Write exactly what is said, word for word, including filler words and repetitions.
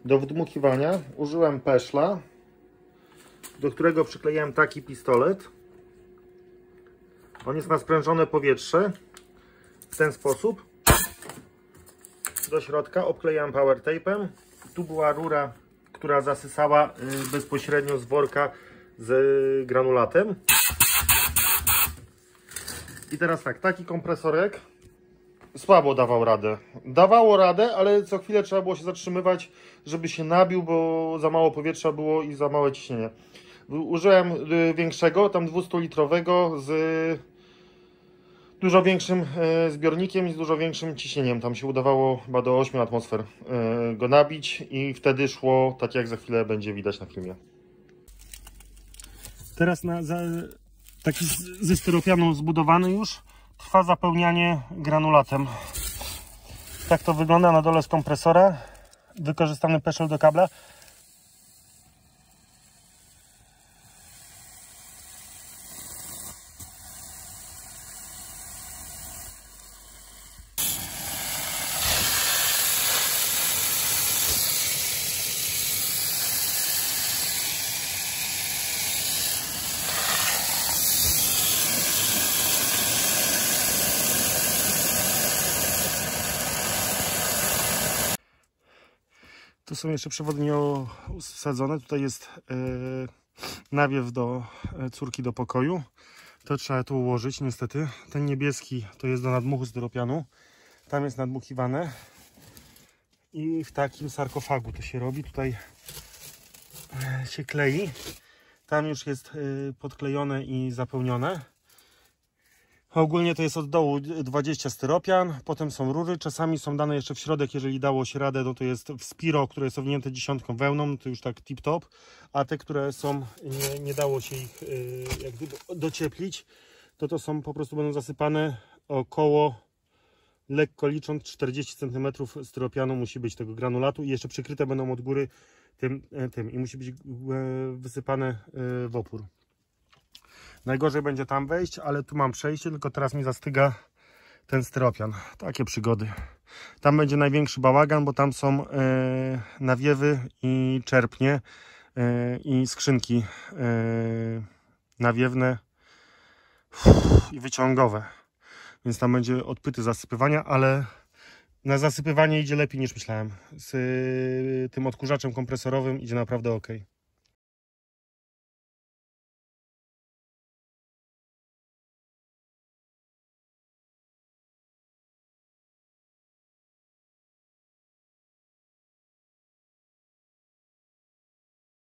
Do wdmuchiwania użyłem peszla, do którego przyklejałem taki pistolet. On jest na sprężone powietrze. W ten sposób. Do środka obklejałem power tape'em. Tu była rura, która zasysała bezpośrednio z worka z granulatem. I teraz tak, taki kompresorek słabo dawał radę. Dawało radę, ale co chwilę trzeba było się zatrzymywać, żeby się nabił, bo za mało powietrza było i za małe ciśnienie. Użyłem większego, tam dwustulitrowego z dużo większym zbiornikiem i z dużo większym ciśnieniem. Tam się udawało chyba do ośmiu atmosfer go nabić i wtedy szło tak, jak za chwilę będzie widać na filmie. Teraz na, za, taki ze styropianu zbudowany już trwa zapełnianie granulatem. Tak to wygląda na dole z kompresora. Wykorzystany peszel do kabla. Tu są jeszcze przewody nieosadzone. Tutaj jest yy, nawiew do córki do pokoju. To trzeba tu ułożyć niestety. Ten niebieski to jest do nadmuchu styropianu. Tam jest nadmuchiwane. I w takim sarkofagu to się robi. Tutaj yy, się klei. Tam już jest yy, podklejone i zapełnione. Ogólnie to jest od dołu dwadzieścia styropian, potem są rury, czasami są dane jeszcze w środek, jeżeli dało się radę, no to jest w Spiro, które są owinięte dziesiątką wełną, to już tak tip-top, a te, które są, nie, nie dało się ich yy, jak gdyby docieplić, to to są po prostu będą zasypane około, lekko licząc, czterdzieści centymetrów styropianu musi być tego granulatu i jeszcze przykryte będą od góry tym, tym i musi być yy, wysypane yy, w opór. Najgorzej będzie tam wejść, ale tu mam przejście, tylko teraz mi zastyga ten styropian. Takie przygody. Tam będzie największy bałagan, bo tam są e, nawiewy i czerpnie e, i skrzynki e, nawiewne uff, i wyciągowe. Więc tam będzie odpyty zasypywania, ale na zasypywanie idzie lepiej niż myślałem. Z e, tym odkurzaczem kompresorowym idzie naprawdę ok.